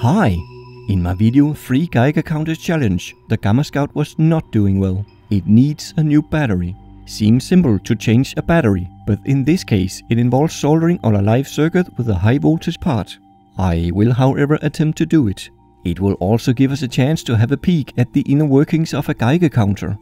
Hi! In my video 3 Geiger counters challenge, the Gamma-Scout was not doing well. It needs a new battery. Seems simple to change a battery, but in this case it involves soldering on a live circuit with a high voltage part. I will however attempt to do it. It will also give us a chance to have a peek at the inner workings of a Geiger counter.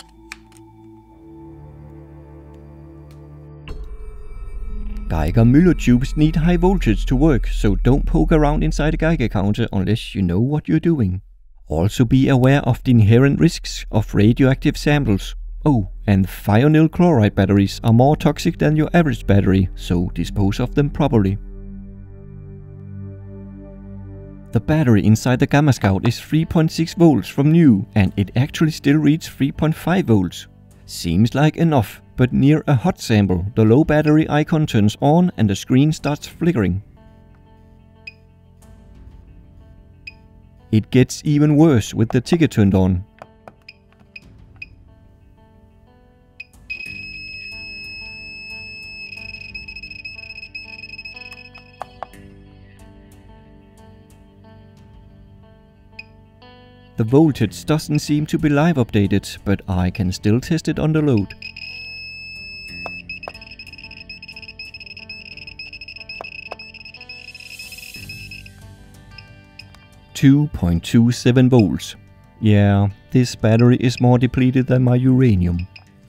Geiger Müller tubes need high voltage to work, so don't poke around inside a Geiger counter unless you know what you're doing. Also be aware of the inherent risks of radioactive samples. Oh, and thionyl chloride batteries are more toxic than your average battery, so dispose of them properly. The battery inside the Gamma-Scout is 3.6 volts from new, and it actually still reads 3.5 volts. Seems like enough, but near a hot sample, the low battery icon turns on and the screen starts flickering. It gets even worse with the ticker turned on. The voltage doesn't seem to be live updated, but I can still test it under load. .27 volts. Yeah, this battery is more depleted than my uranium.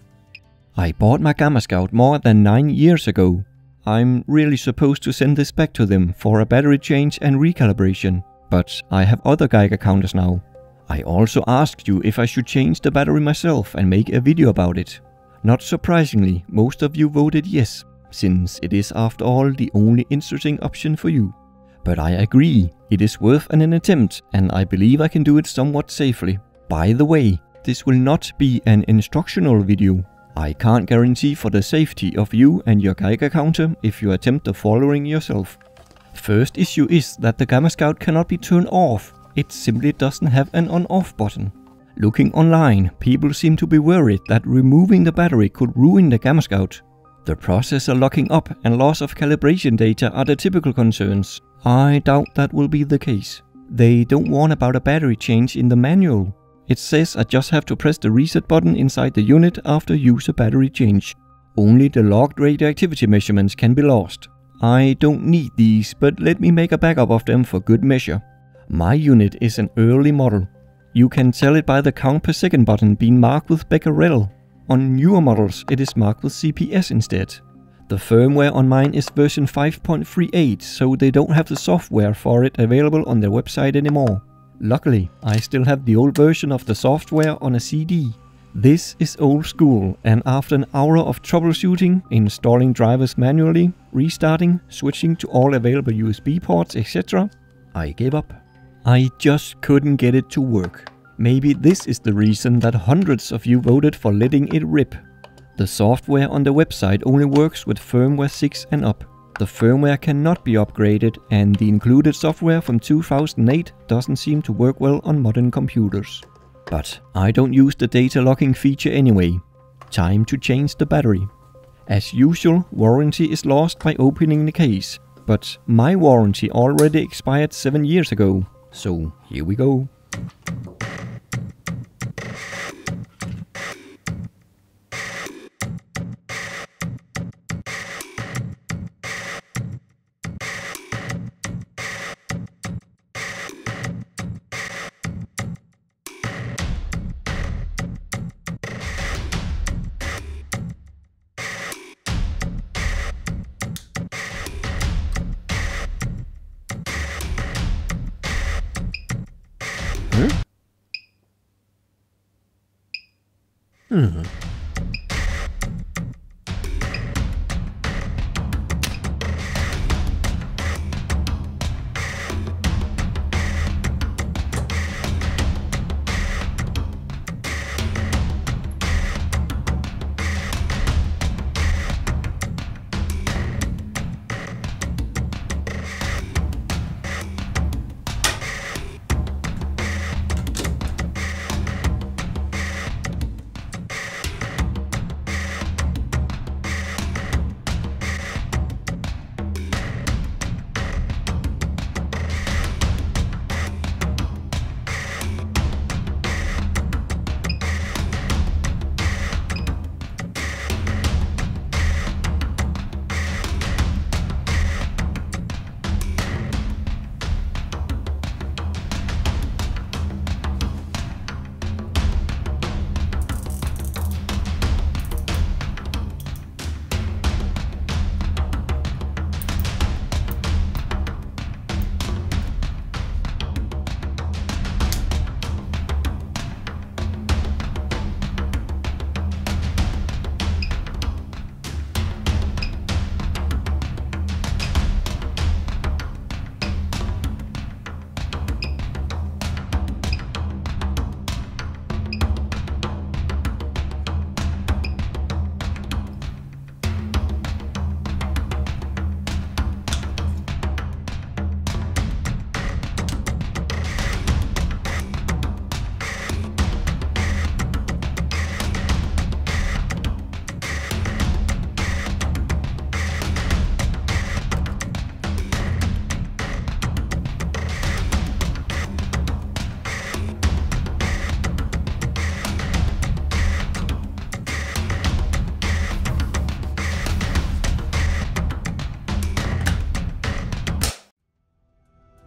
I bought my Gamma-Scout more than 9 years ago. I'm really supposed to send this back to them for a battery change and recalibration, but I have other Geiger counters now. I also asked you if I should change the battery myself and make a video about it. Not surprisingly, most of you voted yes, since it is after all the only interesting option for you. But I agree, it is worth an attempt, and I believe I can do it somewhat safely. By the way, this will not be an instructional video. I can't guarantee for the safety of you and your Geiger counter if you attempt the following yourself. First issue is that the Gamma-Scout cannot be turned off. It simply doesn't have an on-off button. Looking online, people seem to be worried that removing the battery could ruin the Gamma-Scout. The processor locking up and loss of calibration data are the typical concerns. I doubt that will be the case. They don't warn about a battery change in the manual. It says I just have to press the reset button inside the unit after user battery change. Only the logged radioactivity measurements can be lost. I don't need these, but let me make a backup of them for good measure. My unit is an early model. You can tell it by the count per second button being marked with becquerel. On newer models it is marked with CPS instead. The firmware on mine is version 5.38, so they don't have the software for it available on their website anymore. Luckily, I still have the old version of the software on a CD. This is old school, and after an hour of troubleshooting, installing drivers manually, restarting, switching to all available USB ports, etc., I gave up. I just couldn't get it to work. Maybe this is the reason that hundreds of you voted for letting it rip. The software on the website only works with firmware 6 and up. The firmware cannot be upgraded, and the included software from 2008 doesn't seem to work well on modern computers. But I don't use the data logging feature anyway. Time to change the battery. As usual, warranty is lost by opening the case, but my warranty already expired 7 years ago. So here we go.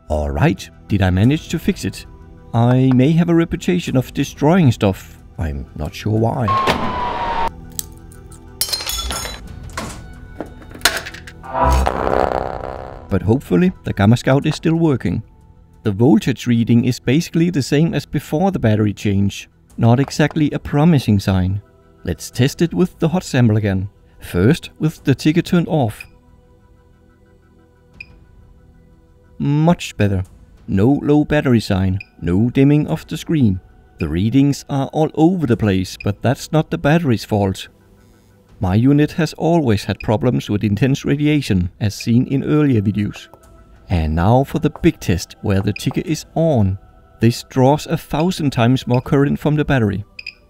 Alright, did I manage to fix it? I may have a reputation of destroying stuff. I'm not sure why. But hopefully the Gamma-Scout is still working. The voltage reading is basically the same as before the battery change. Not exactly a promising sign. Let's test it with the hot sample again. First with the ticker turned off. Much better. No low battery sign, no dimming of the screen. The readings are all over the place, but that's not the battery's fault. My unit has always had problems with intense radiation, as seen in earlier videos. And now for the big test, where the ticker is on. This draws 1,000 times more current from the battery.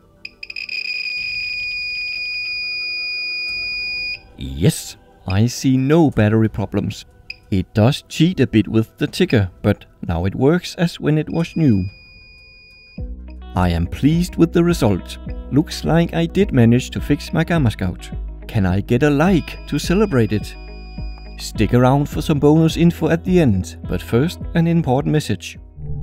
Yes, I see no battery problems. It does cheat a bit with the ticker, but now it works as when it was new. I am pleased with the result. Looks like I did manage to fix my Gamma-Scout. Can I get a like to celebrate it? Stick around for some bonus info at the end, but first an important message.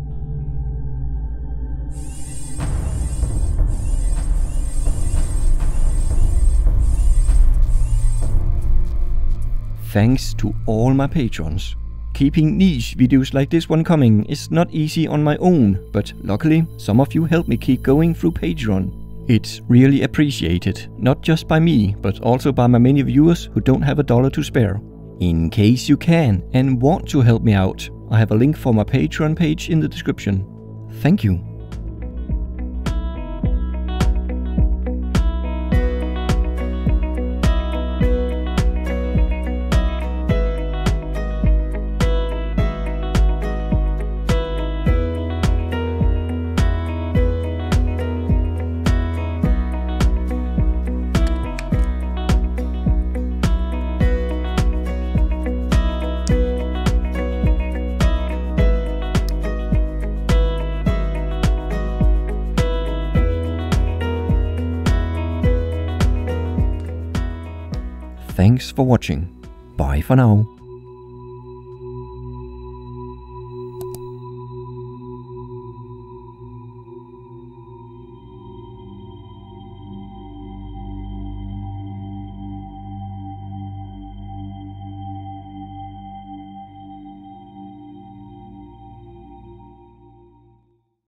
Thanks to all my patrons. Keeping niche videos like this one coming is not easy on my own, but luckily some of you help me keep going through Patreon. It's really appreciated, not just by me, but also by my many viewers who don't have $1 to spare. In case you can and want to help me out, I have a link for my Patreon page in the description. Thank you. Thanks for watching. Bye for now.